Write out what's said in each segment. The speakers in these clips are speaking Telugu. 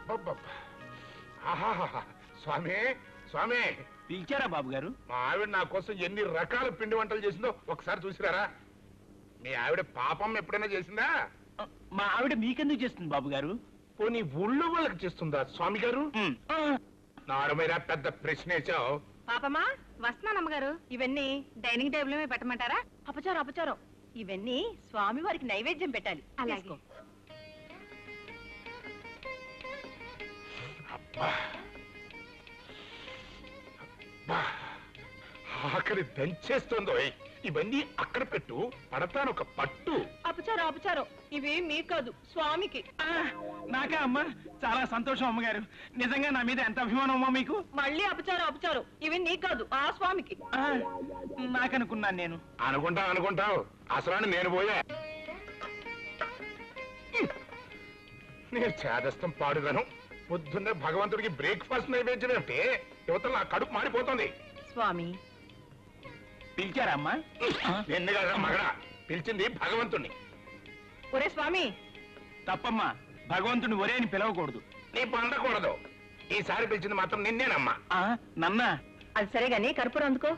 స్వామి స్వామి పిలిచారా బాబు గారు? మా ఆవిడ నా కోసం ఎన్ని రకాల పిండి వంటలు చేసిందో ఒకసారి చూసిరారా? మీ ఆవిడ పాపం ఎప్పుడైనా చేసిందా? మా ఆవిడ మీకెందుకు చేస్తుంది బాబు గారు? పోనీ ఊళ్ళో వాళ్ళకి చేస్తుందా స్వామి గారు? నాడు మీద పెద్ద ప్రశ్న వేసావు. పాపమా వస్తున్నానమ్మగారు. ఇవన్నీ డైనింగ్ టేబుల్ మీద పెట్టమంటారా? అపచారం అపచారం. ఇవన్నీ స్వామి వారికి నైవేద్యం పెట్టాలి. అలాగే. ఆఖరి దంచేస్తుందో. ఇవన్నీ అక్కడ పెట్టు, పడతాను ఒక పట్టు. అపచారం అపచారం. ఇవి మీకు కాదు, స్వామికి. నాకా అమ్మా? చాలా సంతోషం అమ్మగారు. నిజంగా నా మీద ఎంత అభిమానం అమ్మా మీకు. మళ్ళీ అపచారం అపచారం. ఇవి నీకు కాదు, ఆ స్వామికి. నాకనుకున్నాను నేను. అనుకుంటావు అనుకుంటావు, అసలు నేను పోయా. నేను చేదస్తం పాడుగాను. పొద్దున్నే భగవంతుడికి బ్రేక్ఫాస్ట్ నైవేద్యం ఏమిటి? యువతలు నా కడుపు మారిపోతుంది. స్వామి పిలిచారా అమ్మా? ఎన్ని కదా మగడా, పిలిచింది భగవంతుణ్ణి. ఒరే స్వామి. తప్పమ్మా, భగవంతుని ఒరే అని పిలవకూడదు. నీ పొందకూడదు. ఈసారి పిలిచింది మాత్రం నిన్నేనమ్మా. నన్నా? అది సరే గాని కర్పూరం అందుకో.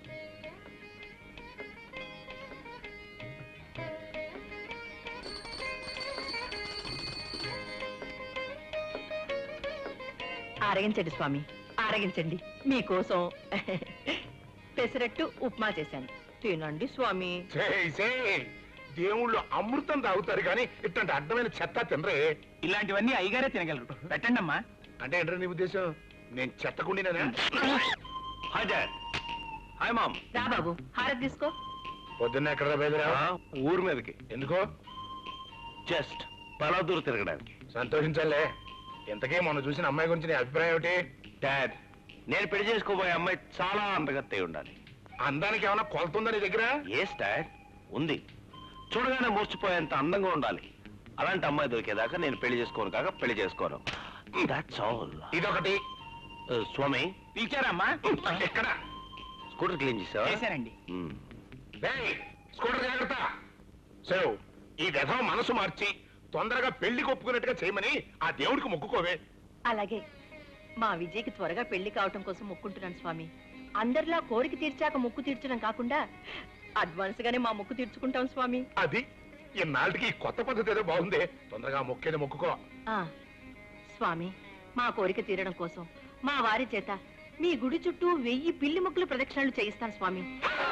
ఆరగించండి స్వామి, ఆరగించండి. మీకోసం పెసరట్టు ఉప్మా చేశాను, తినండి స్వామి. దేవుళ్ళు అమృతం తాగుతారు కానీ ఇట్లాంటి అడ్డమైన చెత్త తినరే. ఇలాంటివన్నీ అయ్యగారే తినగలరు. పెట్టండి అమ్మా. అంటే ఏంటో నీ ఉద్దేశం? నేను చెత్తకుండినా? Hi dad. Hi mom. రా బాబు, హారతి తీసుకో. పొద్దున్న ఎక్కడ బయలుదేరా? ఊరు మీదకి. ఎందుకో? జస్ట్ పలాదూరు తిరగడానికి. సంతోషించాలే. ఇంతకీ మొన్న చూసిన అమ్మాయి గురించి నీ అభిప్రాయం ఏమిటి? డాడ్, నేను పెళ్లి చేసుకోబోయే అమ్మాయి చాలా అందగత్తై ఉండాలి. అందానికి ఏమైనా కొలతుందా నీ దగ్గర? ఎస్ డాడ్, ఉంది. చూడగానే మూర్చిపోయేంత అందంగా ఉండాలి. అలాంటి అమ్మాయి దొరికేదాకా నేను పెళ్లి చేసుకోను కాక పెళ్లి చేసుకోను. That's all. ఇదొకటి. స్వామి పిలిచారమ్మా? ఎక్కడ? స్కూటర్ క్లీన్ చేసావా? చేశానండి. స్కూటర్ జాగ్రత్త. సేవ్ ఈ విధవ మనసు మార్చి తొందరగా పెళ్లి ఒప్పుకున్నట్టుగా చేయమని ఆ దేవుడికి మొక్కుకోవే. అలాగే. మా విజయ్కి త్వరగా పెళ్లి కావటం కోసం మొక్కుంటున్నాను స్వామి. అందరిలా కోరిక తీర్చాక మొక్కు తీర్చడం కాకుండా అడ్వాన్స్ గానే మా మొక్కు తీర్చుకుంటాం స్వామి. అది ఇన్నాళ్ళకి కొత్త పద్ధతి ఏదో బాగుంది. తొందరగా మొక్కేది మొక్కుకో. స్వామి, మా కోరిక తీరడం కోసం మా వారి చేత మీ గుడి చుట్టూ 1000 పిల్లి మొక్కులు ప్రదక్షిణలు చేయిస్తాను స్వామి.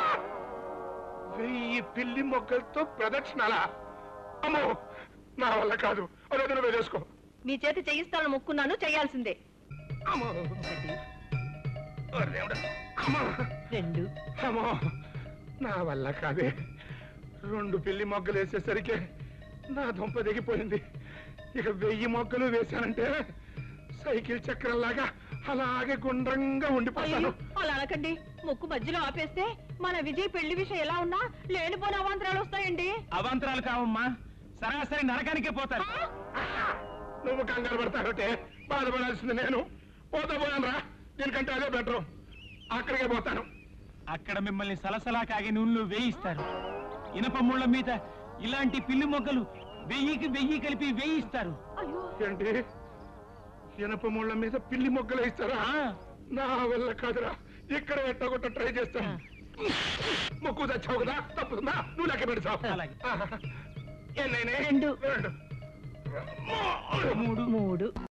1000 పిల్లి మొక్కలతో ప్రదక్షిణాలా? అమ్మో, నా వల్ల కాదు. అదే నువ్వే చేసుకో. మీ చేత చేయిస్తాను మొక్కున్నాను, చేయాల్సిందే. 2 అమ్మో, నా వల్ల కాదే. 2 పిల్లి మొక్కలు వేసేసరికి నా దుంప దిగిపోయింది. ఇక 1000 మొక్కలు వేశానంటే సైకిల్ చక్రంలాగా అలాగే గుండ్రంగా ఉండిపోతాను. అలా అనకండి. మొక్కు మధ్యలో ఆపేస్తే మన విజయ్ పెళ్లి విషయం ఎలా ఉన్నా లేనిపోని అవాంతరాలు వస్తాయండి. అవాంతరాలు కావమ్మా, సరాసరి నరకానికే పోతారు. నువ్వు కంగారు పడతావుటే, బాధపడాల్సింది నేను. పోతాను రా. దీనికంటే అదే బెటరు. అక్కడికే పోతాను. అక్కడ మిమ్మల్ని సలసలా కాగే నూనెలు వేయిస్తారు. ఇనప ముళ్ళ మీద ఇలాంటి పిల్లి మొగ్గలు 1000కి 1000 కలిపి వేయిస్తారు. ఏంటి, ఇనప ముళ్ళ మీద పిల్లి మొగ్గలు వేయిస్తారా? నా వల్ల కాదురా. ఇక్కడ ఎట్టగొట్ట ట్రై చేస్తాను. మొక్కు తెచ్చావు కదా, తప్పుతుందా? నువ్వు లెక్క పెడతావు. 2 3